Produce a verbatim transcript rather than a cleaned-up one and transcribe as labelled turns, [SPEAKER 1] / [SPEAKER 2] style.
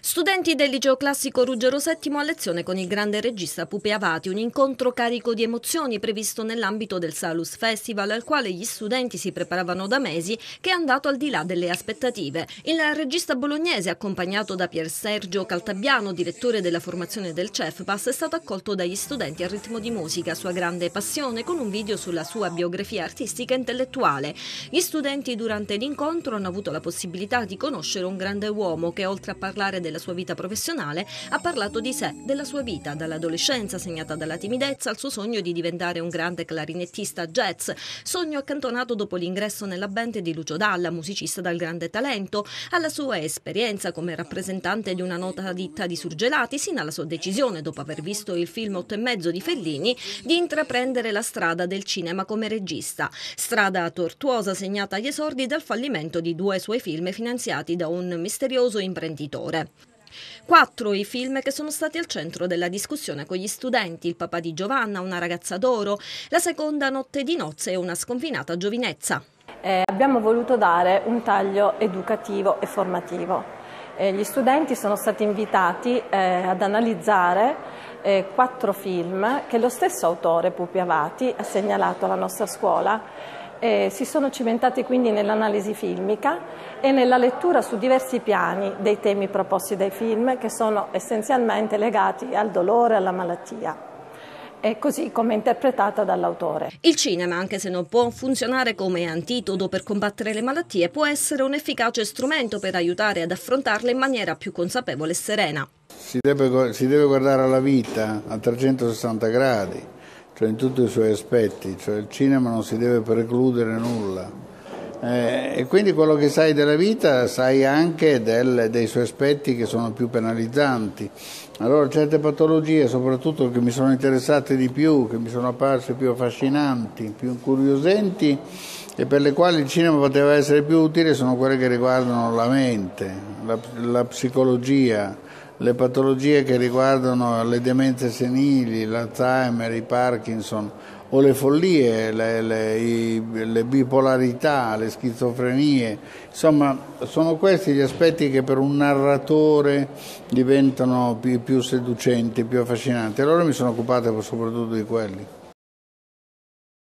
[SPEAKER 1] Studenti del liceo classico Ruggero settimo a lezione con il grande regista Pupi Avati, un incontro carico di emozioni previsto nell'ambito del Salus Festival al quale gli studenti si preparavano da mesi, che è andato al di là delle aspettative. Il regista bolognese, accompagnato da Pier Sergio Caltabiano, direttore della formazione del CEFPAS, è stato accolto dagli studenti al ritmo di musica, sua grande passione, con un video sulla sua biografia artistica e intellettuale. Gli studenti durante l'incontro hanno avuto la possibilità di conoscere un grande uomo che, oltre a parlare della sua vita professionale, ha parlato di sé, della sua vita, dall'adolescenza segnata dalla timidezza al suo sogno di diventare un grande clarinettista jazz, sogno accantonato dopo l'ingresso nella band di Lucio Dalla, musicista dal grande talento, alla sua esperienza come rappresentante di una nota ditta di surgelati, sino alla sua decisione, dopo aver visto il film Otto e mezzo di Fellini, di intraprendere la strada del cinema come regista. Strada tortuosa segnata agli esordi dal fallimento di due suoi film finanziati da un misterioso imprenditore. Quattro i film che sono stati al centro della discussione con gli studenti: Il papà di Giovanna, Una ragazza d'oro, La seconda notte di nozze e Una sconfinata giovinezza.
[SPEAKER 2] Eh, abbiamo voluto dare un taglio educativo e formativo. Eh, gli studenti sono stati invitati eh, ad analizzare eh, quattro film che lo stesso autore, Pupi Avati, ha segnalato alla nostra scuola. Eh, si sono cimentati quindi nell'analisi filmica e nella lettura su diversi piani dei temi proposti dai film, che sono essenzialmente legati al dolore e alla malattia, e così come interpretata dall'autore.
[SPEAKER 1] Il cinema, anche se non può funzionare come antidoto per combattere le malattie, può essere un efficace strumento per aiutare ad affrontarle in maniera più consapevole e serena.
[SPEAKER 3] Si deve, si deve guardare alla vita a trecentosessanta gradi. Cioè in tutti i suoi aspetti, cioè il cinema non si deve precludere nulla. Eh, e quindi quello che sai della vita sai anche del, dei suoi aspetti che sono più penalizzanti. Allora certe patologie, soprattutto che mi sono interessate di più, che mi sono apparse più affascinanti, più incuriosenti e per le quali il cinema poteva essere più utile, sono quelle che riguardano la mente, la, la psicologia, le patologie che riguardano le demenze senili, l'Alzheimer, i Parkinson o le follie, le, le, i, le bipolarità, le schizofrenie. Insomma, sono questi gli aspetti che per un narratore diventano più, più seducenti, più affascinanti. Allora mi sono occupato soprattutto di quelli.